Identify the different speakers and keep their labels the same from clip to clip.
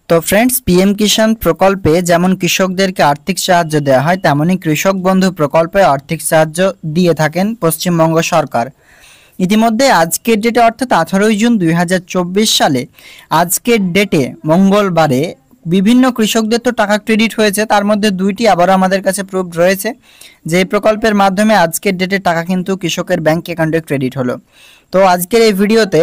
Speaker 1: তো friends, PM কিষাণ প্রকল্পে যেমন কৃষকদেরকে আর্থিক সাহায্য দেওয়া হয়, তেমনই কৃষক বন্ধু প্রকল্পে আর্থিক সাহায্য দিয়ে থাকেন পশ্চিমবঙ্গ সরকার। ইতিমধ্যে আজকের ডেটে অর্থাৎ 18 জুন 2024 সালে আজকের ডেটে মঙ্গলবারে বিভিন্ন কৃষকদের তো টাকা ক্রেডিট হয়েছে, তার মধ্যে দুইটি আবারও আমাদের কাছে প্রুফ রয়েছে যে এই প্রকল্পের মাধ্যমে আজকের ডেটে টাকা কিন্তু কৃষকের ব্যাংক অ্যাকাউন্টে ক্রেডিট হলো। তো আজকের এই ভিডিওতে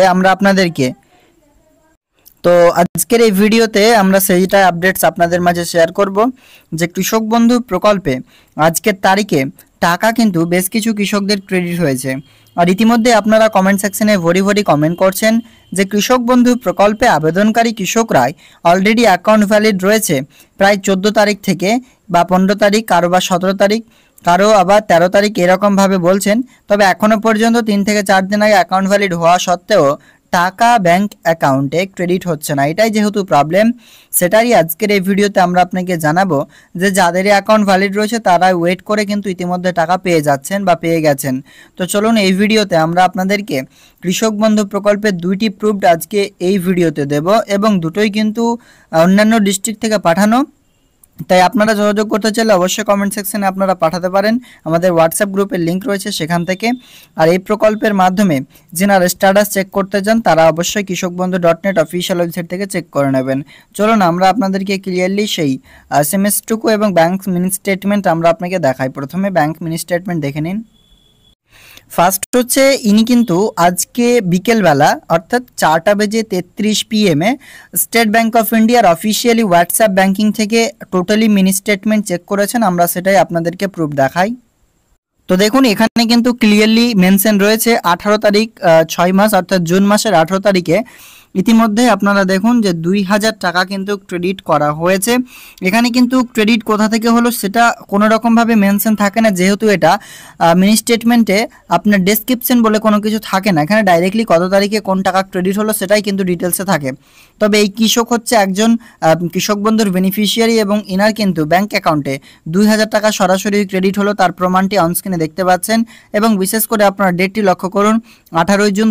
Speaker 1: আমরা সেইটা আপডেটস আপনাদের মাঝে শেয়ার করব যে কৃষক বন্ধু প্রকল্পে আজকের তারিখে টাকা কিন্তু বেশ কিছু কৃষকদের ক্রেডিট হয়েছে। আর ইতিমধ্যে আপনারা কমেন্ট সেকশনে ভরি কমেন্ট করছেন যে কৃষক বন্ধু প্রকল্পে আবেদনকারী কৃষকরাই অলরেডি অ্যাকাউন্ট ভ্যালিড রয়েছে প্রায় 14 তারিখ থেকে, বা 15 তারিখ, কারো বা 17 তারিখ, কারো আবার 13 তারিখ, এরকমভাবে বলছেন। তবে এখনও পর্যন্ত 3 থেকে 4 দিন আগে অ্যাকাউন্ট ভ্যালিড হওয়া সত্ত্বেও টাকা ব্যাংক অ্যাকাউন্টে ক্রেডিট হচ্ছে না, এটাই যেহেতু প্রবলেম, সেটাই আজকের এই ভিডিওতে আমরা আপনাকে জানাবো যে যাদের অ্যাকাউন্ট ভ্যালিড রয়েছে তারা ওয়েট করে কিন্তু ইতিমধ্যে টাকা পেয়ে যাচ্ছেন বা পেয়ে গেছেন। তো চলুন এই ভিডিওতে আমরা আপনাদেরকে কৃষক বন্ধু প্রকল্পের দুইটি প্রুফ আজকে এই ভিডিওতে দেব, এবং দুটোই কিন্তু অন্যান্য ডিস্ট্রিক্ট থেকে পাঠানো। তাই আপনারা যোগাযোগ করতে চাইলে অবশ্যই কমেন্ট সেকশনে আপনারা পাঠাতে পারেন, আমাদের হোয়াটসঅ্যাপ গ্রুপের লিঙ্ক রয়েছে সেখান থেকে। আর এই প্রকল্পের মাধ্যমে যারা স্ট্যাটাস চেক করতে চান তারা অবশ্যই kishokbandhu.net অফিসিয়াল ওয়েবসাইট থেকে চেক করে নেবেন। চলুন আমরা আপনাদেরকে ক্লিয়ারলি সেই এসএমএসটুকু এবং ব্যাংক মিনি স্টেটমেন্ট আমরা আপনাকে দেখাই। প্রথমে ব্যাংক মিনি স্টেটমেন্ট দেখে নিন। ফার্স্ট হচ্ছে ইনি কিন্তু আজকে বিকেলবেলা অর্থাৎ 4:33 PM স্টেট ব্যাংক অফ ইন্ডিয়ার অফিসিয়ালি হোয়াটসঅ্যাপ ব্যাংকিং থেকে টোটালি মিনি স্টেটমেন্ট চেক করেছেন, আমরা সেটাই আপনাদেরকে প্রুফ দেখাই। তো দেখুন এখানে কিন্তু ক্লিয়ারলি মেনশন রয়েছে 18 তারিখ 6 মাস অর্থাৎ জুন মাসের 18 তারিখে ইতিমধ্যে আপনারা দেখুন যে 2000 টাকা কিন্তু ক্রেডিট করা হয়েছে। এখানে কিন্তু ক্রেডিট কোথা থেকে হলো সেটা কোনো রকমভাবে মেনশন থাকে না, যেহেতু এটা মিনি স্টেটমেন্টে আপনার ডেসক্রিপশন বলে কোনো কিছু থাকে না। এখানে ডাইরেক্টলি কত তারিখে কোন টাকা ক্রেডিট হলো সেটাই কিন্তু ডিটেলসে থাকে। তবে এই কৃষক হচ্ছে একজন কৃষক বন্ধুর বেনিফিশিয়ারি, এবং ইনার কিন্তু ব্যাংক অ্যাকাউন্টে 2000 টাকা সরাসরি ক্রেডিট হলো, তার প্রমাণটি অনস্ক্রিনে দেখতে পাচ্ছেন। এবং বিশেষ করে আপনারা ডেটটি লক্ষ্য করুন 18 জুন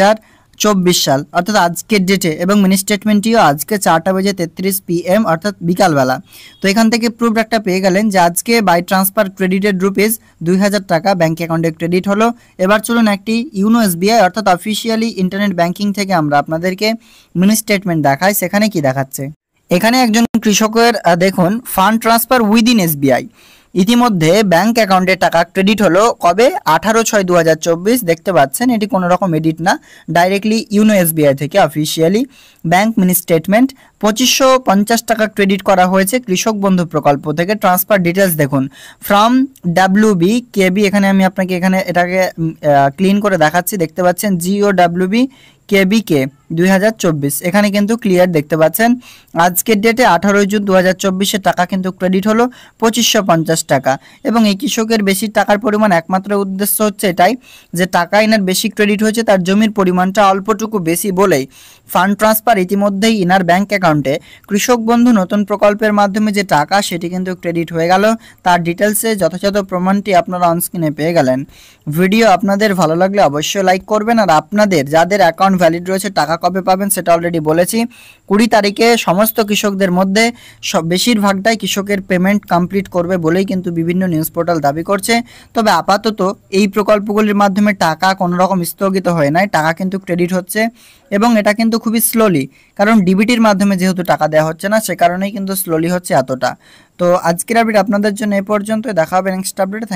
Speaker 1: 2024 সাল অর্থাৎ আজকের ডেটে, এবং মিনি স্টেটমেন্টটিও আজকে 4:33 PM অর্থাৎ বিকালবেলা। তো এখান থেকে প্রুফ একটা পেয়ে গেলেন যে আজকে বাই ট্রান্সফার ক্রেডিটেড রুপিস 2000 টাকা ব্যাংক অ্যাকাউন্টে ক্রেডিট হলো। এবার চলুন একটি ইউনো এসবিআই অর্থাৎ অফিসিয়ালি ইন্টারনেট ব্যাংকিং থেকে আমরা আপনাদেরকে মিনি স্টেটমেন্ট দেখাই। সেখানে কি দেখাচ্ছে, এখানে একজন কৃষকের দেখুন ফান্ড ট্রান্সফার উইদিন এসবিআই ইতিমধ্যে ব্যাংক অ্যাকাউন্টে টাকা ক্রেডিট হলো কবে, 18/6/2024 দেখতে পাচ্ছেন। এটি কোনো রকম এডিট না, ডাইরেক্টলি ইউনো এসবিআই থেকে অফিসিয়ালি ব্যাংক মিনি স্টেটমেন্ট 2550 টাকা ক্রেডিট করা হয়েছে কৃষক বন্ধু প্রকল্প থেকে। ট্রান্সফার ডিটেলস দেখুন ফ্রম ডাব্লিউবি কেবি, এখানে আমি আপনাকে এটাকে ক্লিন করে দেখাচ্ছি, দেখতে পাচ্ছেন GOWB KBK 2024, এখানে কিন্তু ক্লিয়ার দেখতে পাচ্ছেন। আজকের ডেটে 18 জুন 2024 টাকা কিন্তু ক্রেডিট হলো 2550 টাকা। এবং এই কৃষকের বেশি টাকার পরিমাণ একমাত্র উদ্দেশ্য হচ্ছে এটাই যে টাকা ইনার বেশি ক্রেডিট হয়েছে, তার জমির পরিমাণটা অল্পটুকু বেশি বলেই ফান্ড ট্রান্সফার ইতিমধ্যেই ইনার ব্যাংক অ্যাকাউন্টে কৃষক বন্ধু নতুন প্রকল্পের মাধ্যমে যে টাকা সেটি কিন্তু ক্রেডিট হয়ে গেল। তার ডিটেলসে যথাযথ প্রমাণটি আপনারা অনস্ক্রিনে পেয়ে গেলেন। ভিডিও আপনাদের ভালো লাগলে অবশ্যই লাইক করবেন। আর আপনাদের যাদের অ্যাকাউন্ট ভ্যালিড রয়েছে টাকা কবে পাবেন সেটা অলরেডি বলেছি। 20 তারিখে সমস্ত কৃষকদের মধ্যে বেশিরভাগটাই কৃষকের পেমেন্ট কমপ্লিট করবে বলেই কিন্তু বিভিন্ন নিউজ পোর্টাল দাবি করছে। তবে আপাতত এই প্রকল্পগুলির মাধ্যমে টাকা কোনো রকম স্থগিত হয় নাই, টাকা কিন্তু ক্রেডিট হচ্ছে, এবং এটা কিন্তু খুবই স্লোলি, কারণ ডিবিটির মাধ্যমে যেহেতু টাকা দেওয়া হচ্ছে না সে কারণেই কিন্তু স্লোলি হচ্ছে এতটা। তো আজকের আপডেট আপনাদের জন্য এ পর্যন্ত, দেখা হবে নেক্সট আপডেট।